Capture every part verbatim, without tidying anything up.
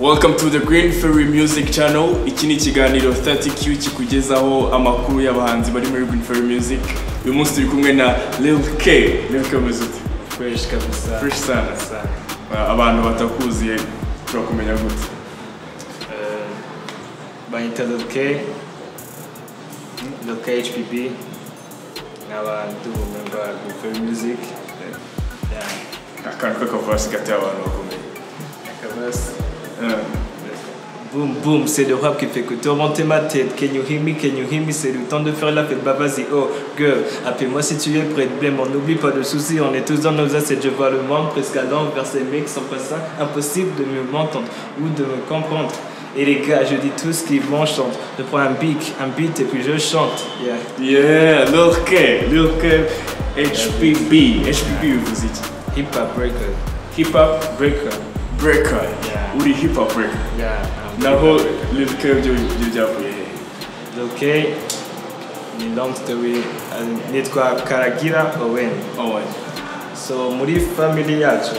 Welcome to the Green Fairy Music Channel. Iki ni ikiganiro thirty Q kikugezaho amakuru y'abahanzi bari muri Green Fairy Music. Uyu munsi turi kumwe na Lil K. Lil K muziki. Fresh kabisa. Fresh sana sana. Abantu batakuziye turakumenya gute? Eh Banyita Lil K. Lil K H P B. N'abantu member Green Fairy Music. Yeah. Akantu k'akavasi gateye abantu bakomeye. Akavasi. Uh. Boum boum, c'est le rap qui fait que tourmenter ma tête. Can you hear me, can you hear me? C'est le temps de faire la fête, bah vas-y, oh girl. Appelle-moi si tu es prêt de blême, on n'oublie pas de soucis. On est tous dans nos assiettes, je vois le monde presque à l'envers. Ces mecs sont pas ça, impossible de me m'entendre ou de me comprendre. Et les gars, je dis tout ce qu'ils m'enchantent. Je prends un beat, un beat et puis je chante. Yeah, yeah, Lil K, Lil K, H P B, H P B vous dites. Hip hop breaker. Hip hop breaker. Breaker. Yeah. Uri hip hop breaker. Yeah. Naho Lil K byo byavuye. Lil K ni long story nitwa Karagira Owen. Owen. So muri family yacu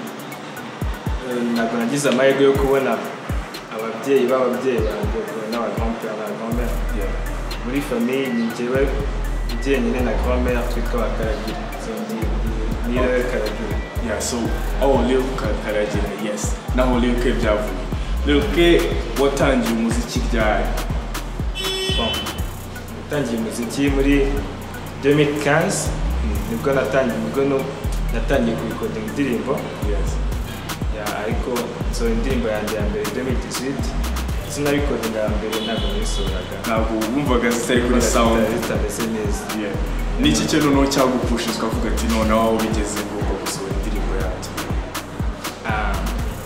ntabwo nagize amahirwe yo kubona ababyeyi b'ababyeyi banjye n'aba grand-père na grand-mère. Muri famille ni njyewe njyenyine na grand-mère twitwa Karagira. So ni Lil Karagira. Yeah, so oh Lil Karagira, yes. Naho Lil K byavuye. Lil K watangiye umuziki ryari? Bon. Natangiye umuziki muri deux mille quinze. Nibwo natangiye nibwo natangiye kuyikodinga indirimbo. Yes. Yeah, ariko so indirimbo yanjye ya mbere deux mille dix-huit. Sinarikodinga ya mbere ntabwo nisohoraga. Ntabwo wumvaga zitari kuri sound. Zitameze neza. Yeah. Niki kintu no cyagupushizwa kuvuga ati none aho bigeze ngo gusohora indirimbo yanjye? Ah.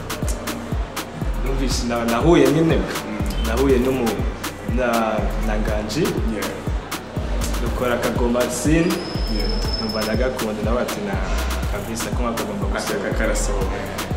Numvise nahuye nyine. Nahuye n'umu na Nganji. Yeah. Dukora akagoma scene. Yeah. Numva nagakunda nawe ati na kabisa ko akagomba gusohoka karasohoka.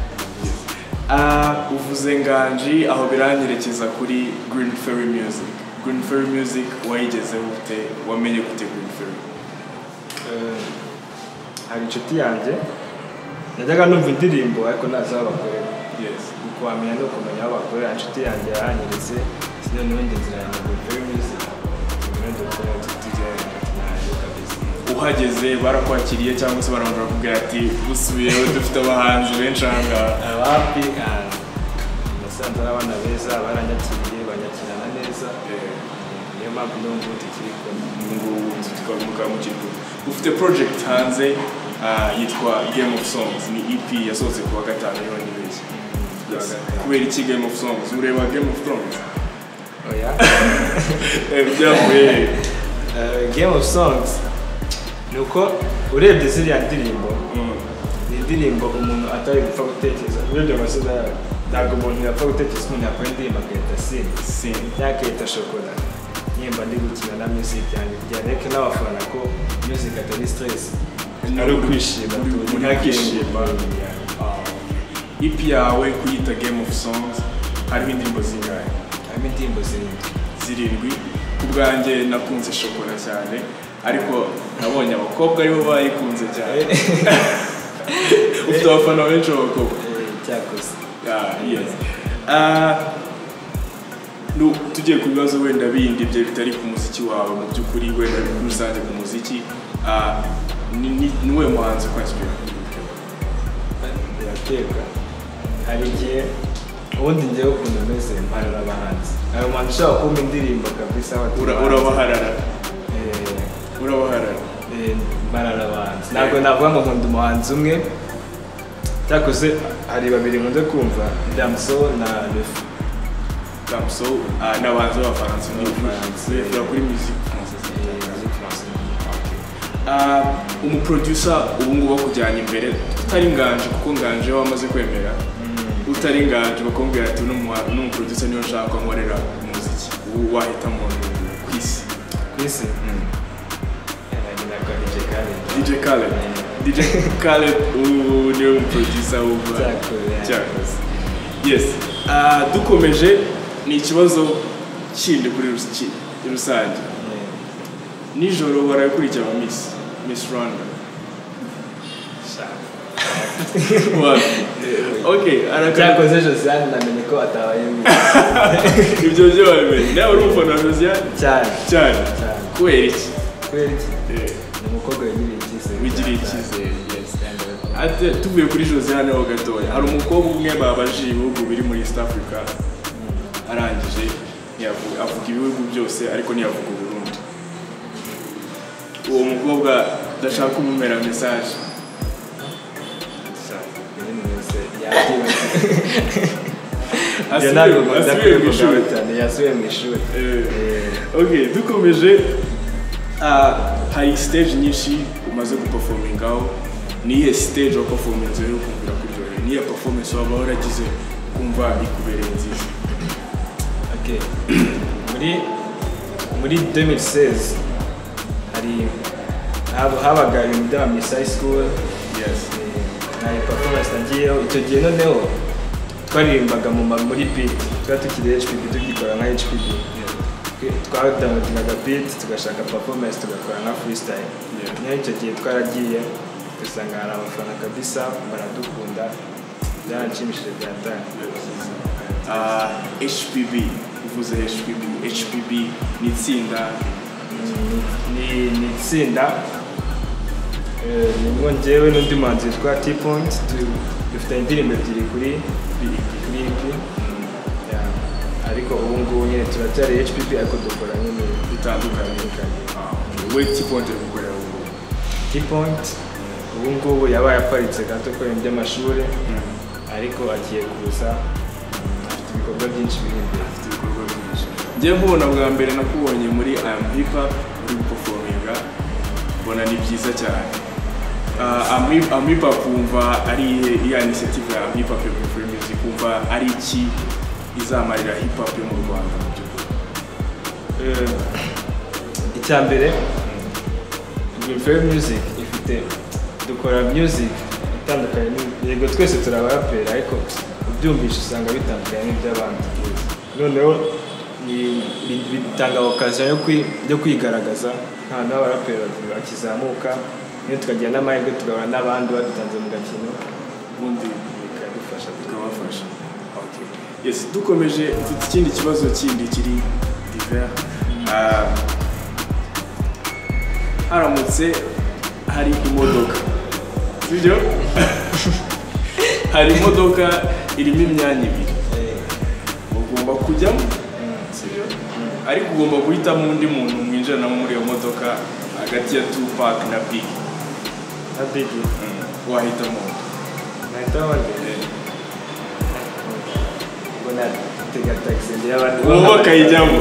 Ah, uvuze Nganji aho biranyerekeza kuri Green Fairy Music. Green Fairy Music wayigeze ute wamenye gute Green Fairy? Eh hari inshuti yanjye najyaga numva indirimbo ariko naza abakore. Yes. Kuko amenya no kumenya abakore inshuti yanjye yaranyeretse sino n'undi nzira ya Green Fairy Music. Nende ko tujye uhageze barakwakiriye cyangwa se barambara kugira ati usubiyeho dufite abahanzi benshi hanga abapi nasanze abana beza baranyakiriye banyakirana neza. Niyo mpamvu n'ubu tukiriko ngo tukamuka mu kigo. Ufite project hanze yitwa Game of Songs, ni E P yasohotse ku wa gatanu yo ni biki? Kubera iki Game of Songs? Ureba Game of Thrones? Oya. Eh byavuye Game of Songs nuko urebye ziriya ndirimbo ni indirimbo umuntu atari gupfa gutekereza. Urebye amazina yayo ntabwo umuntu yapfa gutekereza umuntu yakora indirimbo akahita sin sin yakahita shokora. Nyimba ndi gukina na music yanjye byareke n'abafana ko music atari stress ari kwishima umuntu yakishima. E P yawe kuyita Game of Songs hari indirimbo zingahe? Hari indirimbo zirindwi. Zirindwi. Ku bwanjye nakunze shokora cyane ariko nabonye abakobwa aribo bayikunze cyane. Ufite abafana benshi b'abakobwa? Cyakoze. Yes. Ah, no tugiye ku bibazo wenda bindi bye bitari ku muziki wawe mu by'ukuri wenda rusange ku muziki. Ah, ni niwe muhanzi kwa inspire? Birateka. Hari igihe ubundi njyewe ukuntu meze mparara abahanzi. Ayo muntu ushaka kumva indirimbo kabisa urabaharara. Urabaharara. Eh mparara abahanzi. Ntabwo navuga ngo nkunda umuhanzi umwe. Cyakoze hari babiri nkunze kumva, Damso na Lef. Damso n'abanzi b'abafaransa ni Lef kuri music française. Ah, umu producer ubu ngubu bakujyana imbere utari Nganji kuko Nganji wamaze kwemera. Utari Nganji bakombwira ati n'umu producer niyo nshaka nkorera umuziki. Ubu wahita mu kwisi. Kwisi. D J Khaled. D J Khaled ubu niyo mu producer ubu. Cyakoze. Yes. Ah, dukomeje ni ikibazo kindi kuri rusange. Nijoro barakurikira ba Miss Miss Rwanda. What? okay cyakoze Josiane namenye ko atabaye ibyo byo wabimenye nawe uri umufana wa Josiane cyane cyane kubera iki kubera iki ni umukobwa wigiriye icyizere wigiriye icyizere yes ate tuvuye kuri Josiane ho gatoya hari umukobwa umwe babaje ibihugu biri muri East Africa arangije avuga ibihugu byose ariko ntiyavuga Burundi uwo mukobwa ndashaka kumumera message yasubiye mu ishuri okay dukomeje hari stage nyinshi umaze guperformingaho niye stage wa performance yo kumvira kuryohera niye performance waba waragize kumva ikubereye nziza okay muri muri deux mille seize hari habaga ibintu bya Miss High School yes na performance nagiyeho icyo gihe noneho twaririmbaga mu muri beat twari tukiri H P B tugikora nka H P B twadamutingaga beat tugashaka performance tugakora nka freestyle niyo icyo gihe twaragiye dusanga hari abafana kabisa baradukunda byaranshimishije byatanga H P B uvuze H P B H P B ni itsinda ni ni itsinda nibwo njyewe n'undi muhanzi witwa T-Point dufite indirimbo ebyiri kuri kuri E P ariko ubu ngubu nyine turacyari H P B ariko dukora nyine bitandukanye we T-Point gukorera ubu T-Point ubu ngubu yabaye aparitse gato ko ibintu by'amashuri ariko agiye kuza afite ibikorwa byinshi biri imbere afite ibikorwa byinshi njyewe nkubona bwa mbere nakubonye muri I Am Hip Hop uri guperforminga mbona ni byiza cyane I Am Hip Hop wumva ari iya initiative ya I Am Hip Hop yo gukora music wumva ari iki izamarira hip hop yo mu Rwanda mu by'ukuri icya mbere Green Music ifite dukora music itandukanye yego twese turabarapera ariko ubyumvisha usanga bitandukanye n'iby'abandi noneho bitanga occasion yo kwigaragaza nta n'abarapera bakizamuka niyo tukagira n'amahirwe tugahura n'abandi badutanze mu gakino ubundi bikadufasha tukabafasha yes dukomeje mfite ikindi kibazo kindi kiri divers haramutse hari imodoka sibyo hari imodoka irimo imyanya ibiri ugomba kujyamo sibyo ariko ugomba guhitamo undi muntu mwinjiranamo muri iyo modoka hagati ya Tupac na Biggie na Biggie wahitamo nahitamo bona tega taxi ndi abandi uwo kayijyamo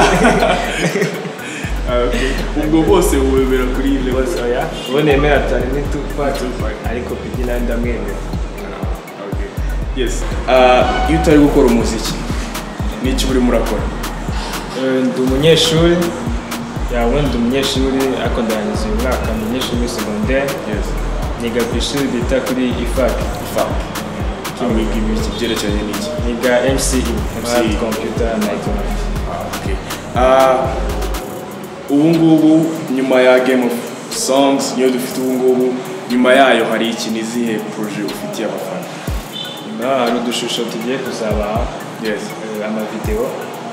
okay ubwo bose ubebera kuri ile bose oya ubone emera cyane ni Tupac ariko Biggie nandi amwemera okay yes uh iyo utari gukora umuziki n'iki buri murakora ndi umunyeshuri yawe ndi umunyeshuri ariko ndangiza uyu mwaka mu munyeshuri muri secondaire yes niga ku ishuri bita kuri I F A C I F A C Amiga ibiki byerekeranye n'iki niga M C E Math Computer and Economics okay ah ubu ngubu nyuma ya Game of Songs niyo dufite ubu ngubu nyuma yayo hari iki nizihe projet ufitiye abafana nyuma hari udushusho tugiye kuzaba yes ama video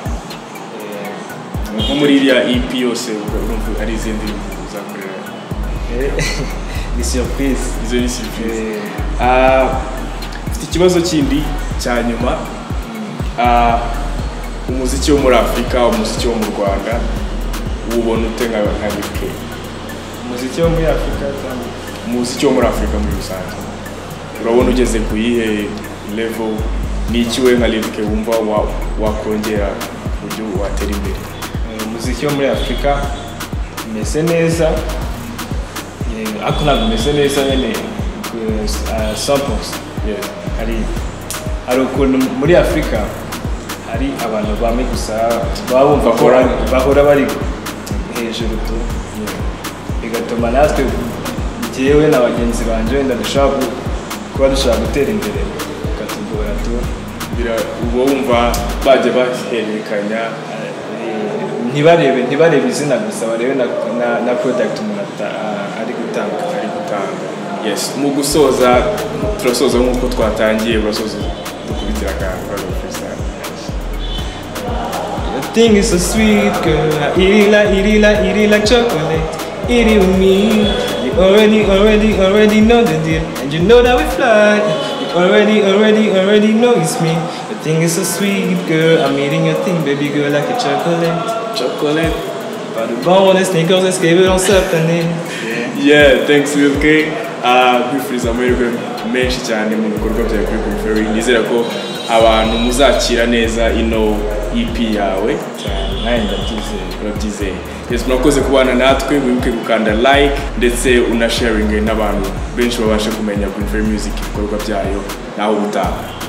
nko muri iriya E P yose urumva hari izindi uzakorera ni surprise izo ni surprise ah mfite ikibazo kindi cya nyuma ah umuziki wo muri Afrika umuziki wo mu Rwanda ubona ute nka nka L K umuziki wo muri Afrika cyane umuziki wo muri Afrika muri rusange urabona ugeze ku yihe level n'iki we nka L K wumva wakongera uburyo watera imbere umuziki wo muri Afrika umeze neza ariko ntabwo umeze neza nyine samples hari hari ukuntu muri Afrika hari abantu bamwe gusa baba bumva ko bahora bari hejuru tu bigatuma natwe njyewe na bagenzi banje wenda dushaka kuba dushaka gutera imbere katugora tu bira ubo wumva baje baherekanya ntibarebe ntibarebe izina gusa barebe na na product umuntu ari gutanga ari gutanga yes mu gusoza turasoza nk'uko twatangiye urasoza dukubitira akantu ka freestyle. Your thing is so sweet, girl. I eat it like, eat it like, eat it like chocolate. Eat it with me. You already, already, already know the deal, and you know that we fly. You already, already, already know it's me. Your thing is so sweet, girl. I'm eating your thing, baby girl, like a chocolate, chocolate. Pas de bon, les sneakers, escape on s'appelle. Yeah, thanks Lil K. Kwifuriza amahirwe menshi cyane mu bikorwa byawe kuri Periphery. Nizera ko abantu muzakira neza ino E P yawe Nawe ndabyizeye. urabyizeye. Yes, murakoze kubana natwe, wibuke gukanda like ndetse unasharinge n'abantu benshi babashe kumenya Periphery Music ibikorwa byayo naho ubutaha.